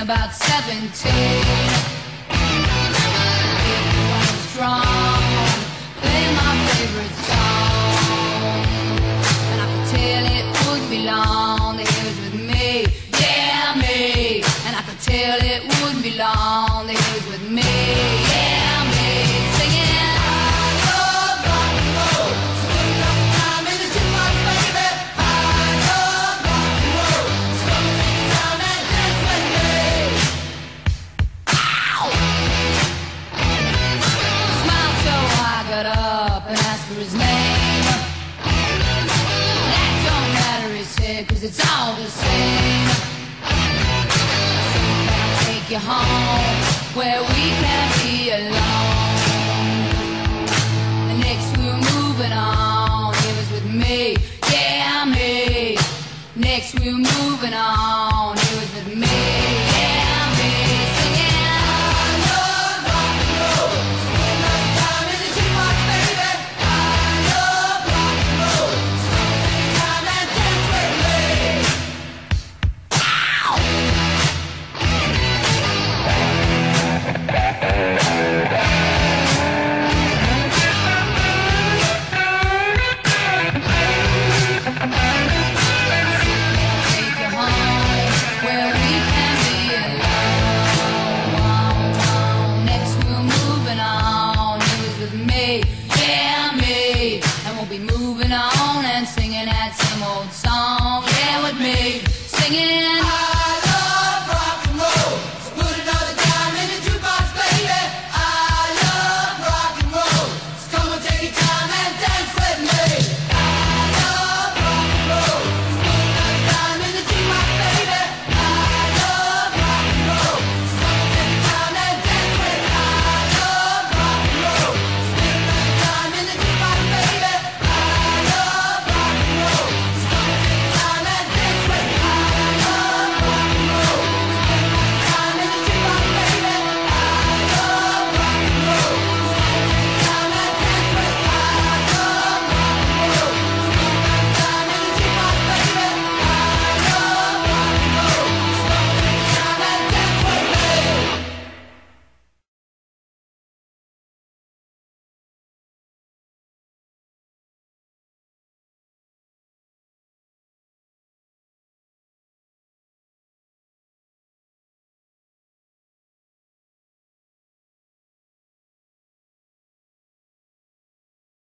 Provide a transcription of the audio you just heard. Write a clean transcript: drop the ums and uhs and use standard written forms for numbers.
about 17. Strong, play my favorite song, and I could tell it wouldn't be long that he was with me, yeah me. And I could tell it wouldn't be long that he was with me, yeah me. Singing, I love rock and roll, spending up time in the jukebox, baby. I love rock and roll, spending time and dance with me. Ow! Smiled so I got up and asked for his name. That don't matter, he said, 'cause it's all the same. So can I take you home where we can be alone? And next we were moving on, he was with me, yeah me. Next we were moving on.